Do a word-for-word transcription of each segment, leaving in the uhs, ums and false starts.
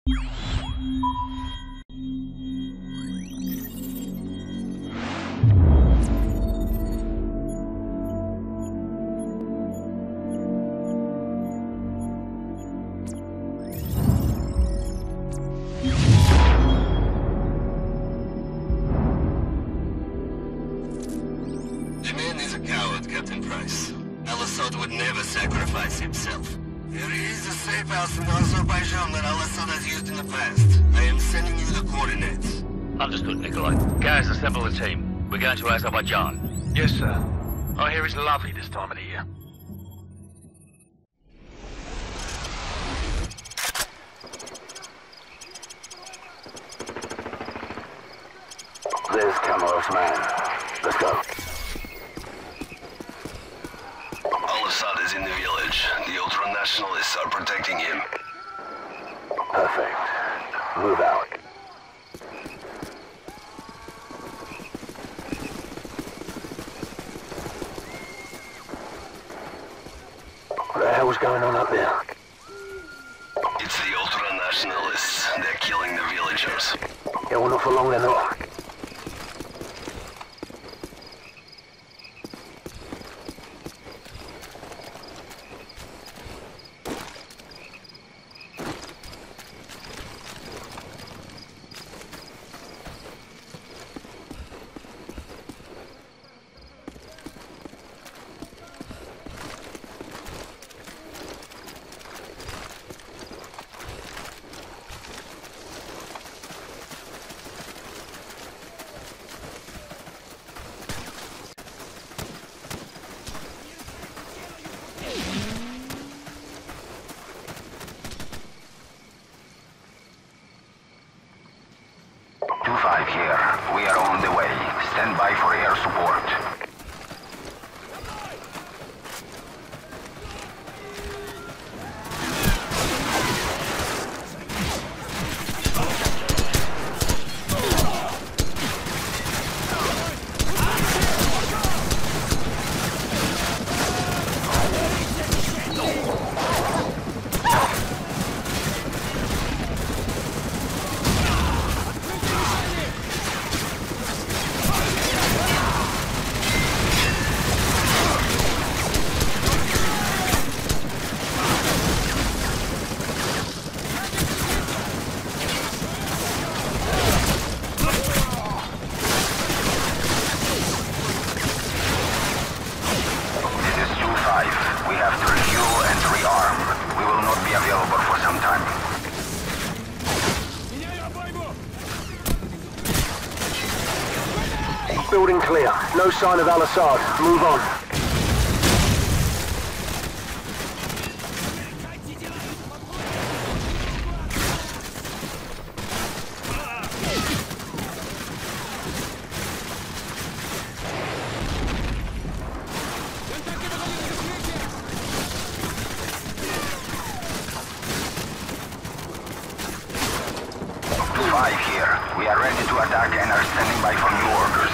Al-Assad would never sacrifice himself. There is a safe house in Azerbaijan that Al-Assad has used in the past. I am sending you the coordinates. Understood, Nikolai. Guys, assemble the team. We're going to Azerbaijan. Yes, sir. I hear it's lovely this time of the year. There's Kamarov's man. Let's go. Al-Assad is in the village. The ultra-nationalists are protecting him. Perfect. Move out. What the hell's going on up there? It's the ultra-nationalists. They're killing the villagers. Yeah, well, not for long, they're not. two five here. We are on the way. Stand by for air support. Building clear. No sign of Al-Assad. Move on. Five here. We are ready to attack and are standing by for new orders.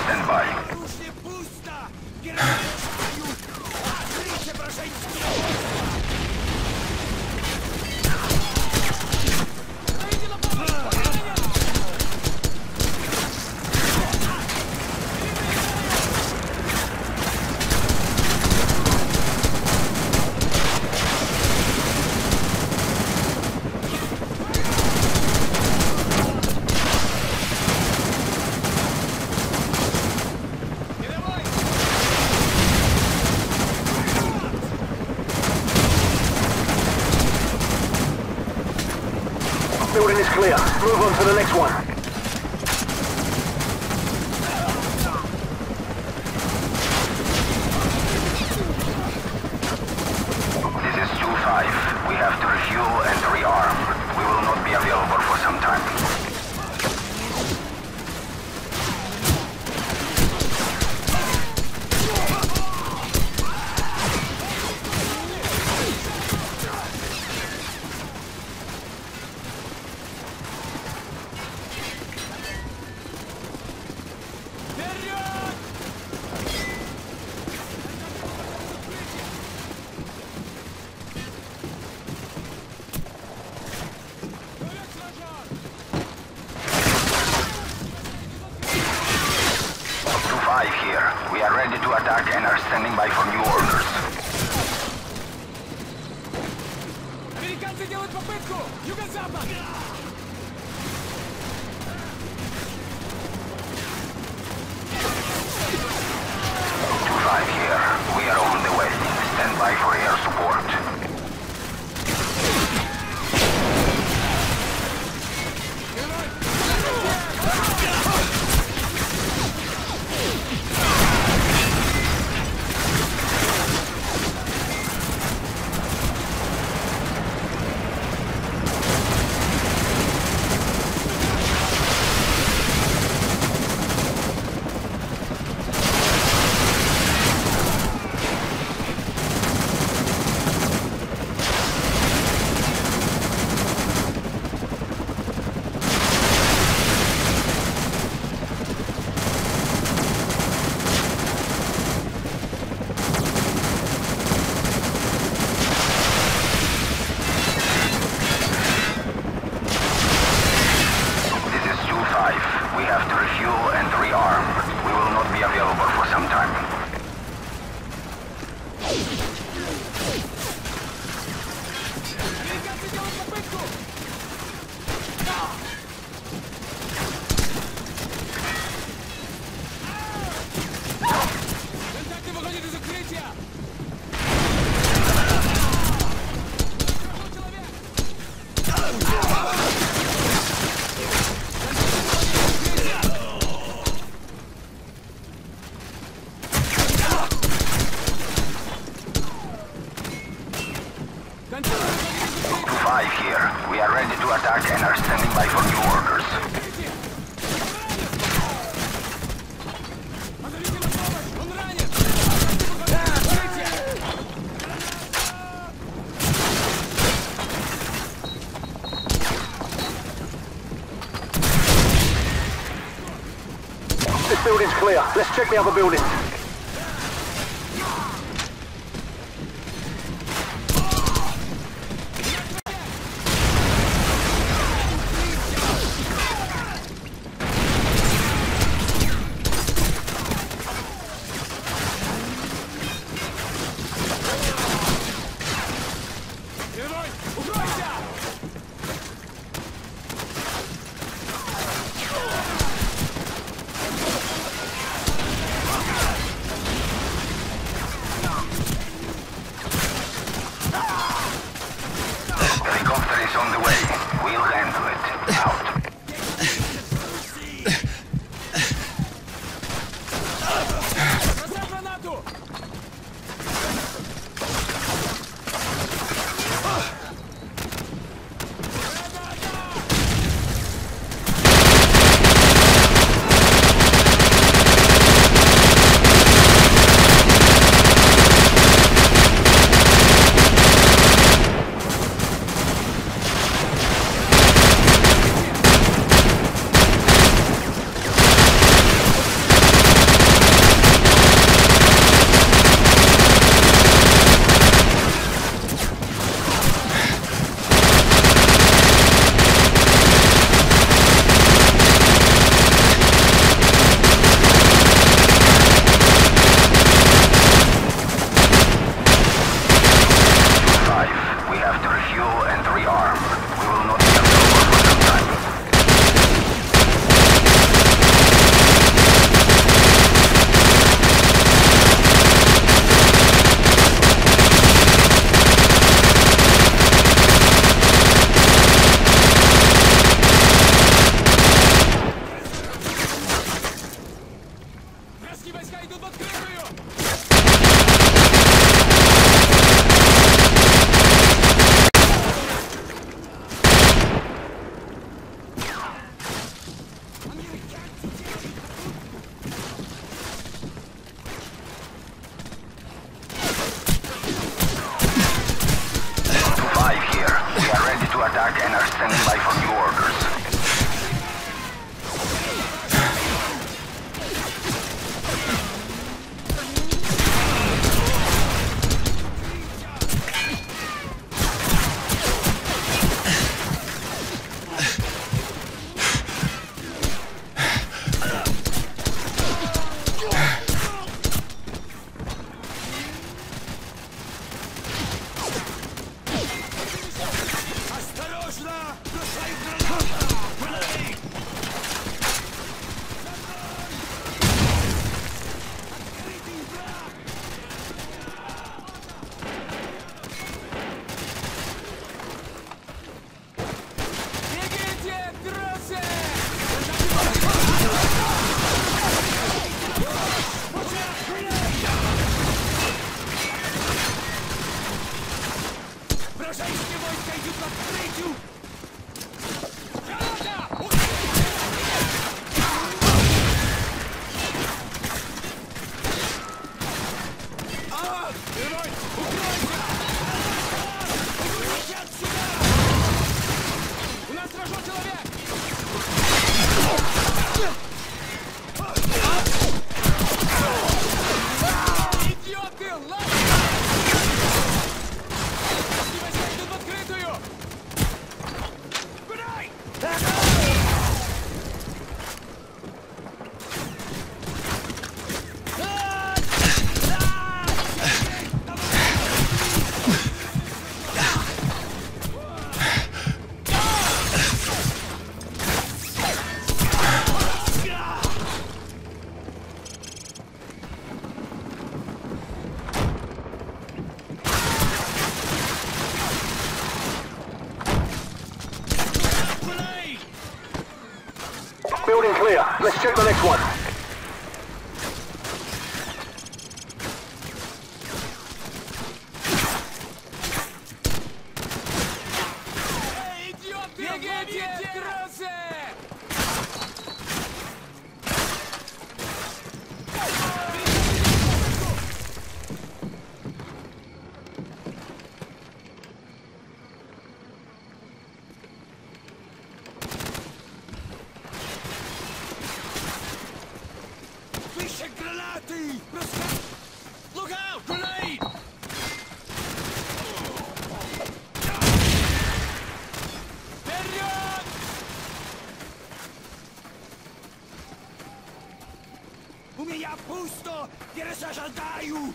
stand by. Building is clear. Move on to the next one. This is two five. We have to refuel and rearm. We will not be available for some time. Here. We are ready to attack and are standing by for new orders. Американцы делают попытку! Юго-запад! two five here. We are on the way. Stand by for air support. five here. We are ready to attack and are standing by for new orders. This building's clear. Let's check the other buildings. Building clear. Let's check the next one. Look out! Grenade! Вперед! У меня пусто! Пересажаю!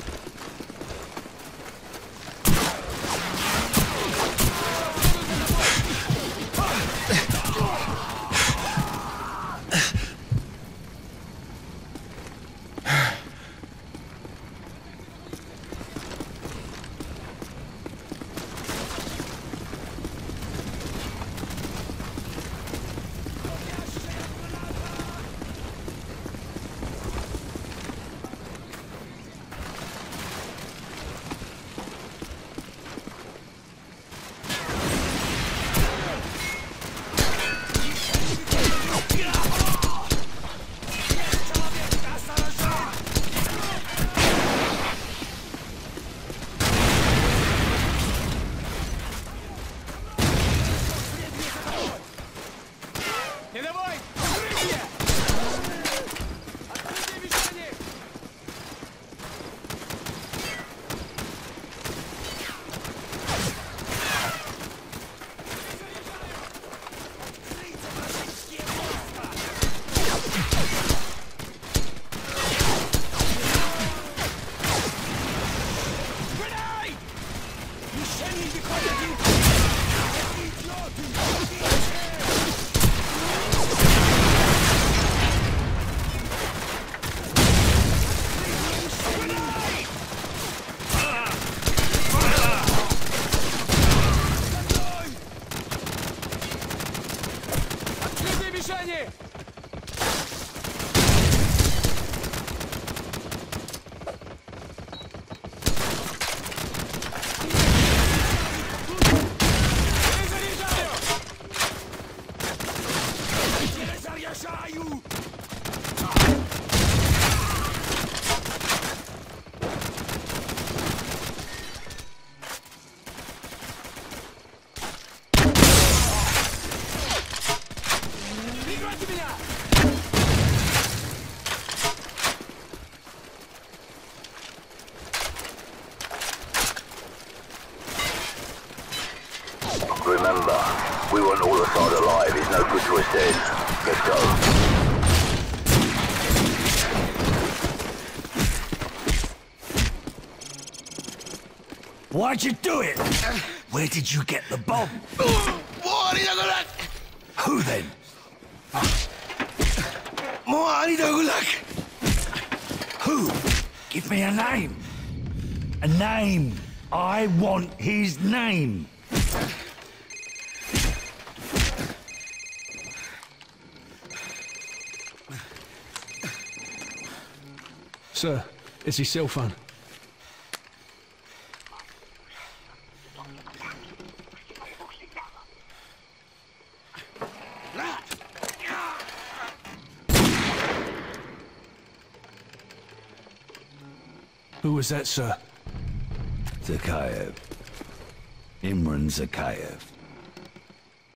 Remember, we want all Assad alive. It's no good to us dead. Let's go. Why'd you do it? Where did you get the bomb? What? علينا أقول لك. Who then? مو علينا أقول لك. Who? Give me a name. A name. I want his name. Sir, it's his cell phone. Who was that, sir? Zakhaev. Imran Zakhaev.